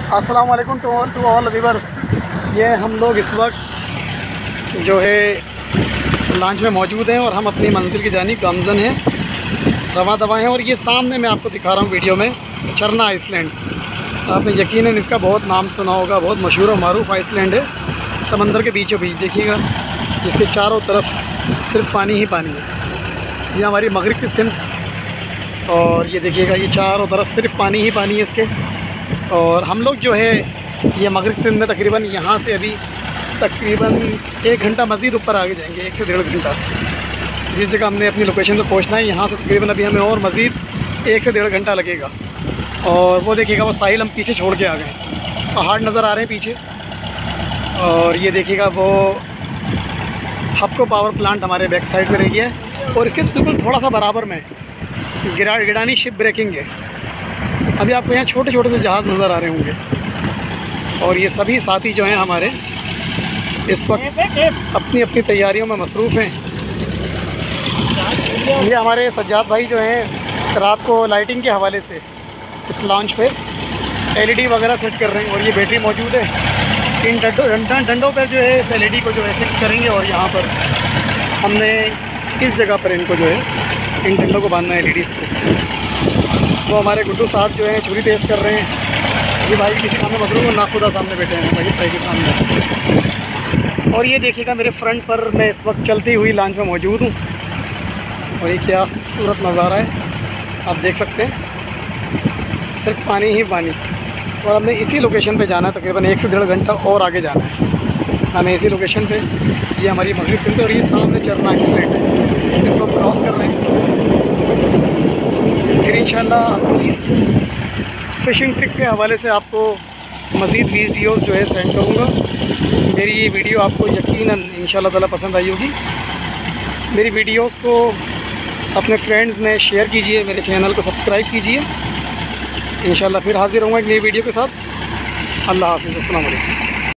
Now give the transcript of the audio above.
अस्सलाम वालेकुम to all viewers. ये हम लोग इस वक्त जो है लॉन्च में मौजूद हैं और हम अपनी मंजिल की जानिब गामज़न हैं, रवा दवा हैं। और ये सामने मैं आपको दिखा रहा हूँ वीडियो में चरना आइसलैंड। आपने यकीनन इसका बहुत नाम सुना होगा, बहुत मशहूर और मारूफ आइसलैंड है। समंदर के बीचों बीच देखिएगा, इसके चारों तरफ सिर्फ पानी ही पानी है। ये हमारी मगरिब की सिमत, और ये देखिएगा ये चारों तरफ सिर्फ पानी ही पानी है इसके। और हम लोग जो है ये मगरिब सिंध में तकरीबन यहाँ से अभी तकरीबन 1 घंटा मज़ीद ऊपर आगे जाएंगे, 1 से 1.5 घंटा। जिस जगह हमने अपनी लोकेशन पर पहुँचना है यहाँ से तकरीबन अभी हमें और मज़ीद 1 से 1.5 घंटा लगेगा। और वो देखिएगा वो साहिल हम पीछे छोड़ के आ गए, पहाड़ नज़र आ रहे हैं पीछे। और ये देखिएगा वो हपको पावर प्लांट हमारे बैक साइड में रह गया है, और इसके बिल्कुल थोड़ा सा बराबर में गिरानी शिप ब्रेकिंग है। अभी आपको यहाँ छोटे छोटे से जहाज़ नज़र आ रहे होंगे। और ये सभी साथी जो हैं हमारे इस वक्त अपनी अपनी तैयारियों में मसरूफ़ हैं। ये हमारे सज्जाद भाई जो हैं रात को लाइटिंग के हवाले से इस लॉन्च पे LED वगैरह सेट कर रहे हैं, और ये बैटरी मौजूद है। इन डंडों पर जो है इस LED को जो है फिक्स करेंगे, और यहाँ पर हमने इस जगह पर इनको जो है इन डंडों को बांधना है LEDs को। वो हमारे गुड्डू साहब जो हैं छुरी तेज़ कर रहे हैं। ये भाई किसी काम में मसरूफ़ और नाखुदा सामने बैठे हैं भाई भाई के सामने। और ये देखिएगा मेरे फ्रंट पर मैं इस वक्त चलती हुई लॉन्च में मौजूद हूँ, और ये क्या खूबसूरत नज़ारा है आप देख सकते हैं, सिर्फ पानी ही पानी। और हमने इसी लोकेशन पे जाना है, तकरीबन 1 से 1.5 घंटा और आगे जाना है हमें इसी लोकेशन पे। ये हमारी मगरिब सिंध है, और ये सामने चरना आइसलैंड है, इसको क्रॉस कर रहे हैं। फिर इंशाल्लाह अपनी फ़िशिंग ट्रिक के हवाले से आपको मज़ीद वीडियोज़ जो है सेंड करूँगा। मेरी ये वीडियो आपको यकीनन इंशाल्लाह ताला पसंद आई होगी। मेरी वीडियोज़ को अपने फ्रेंड्स में शेयर कीजिए, मेरे चैनल को सब्सक्राइब कीजिए। इंशाल्लाह फिर हाज़िर होऊंगा एक नई वीडियो के साथ। अल्लाह हाफ़िज़, अस्सलाम वालेकुम।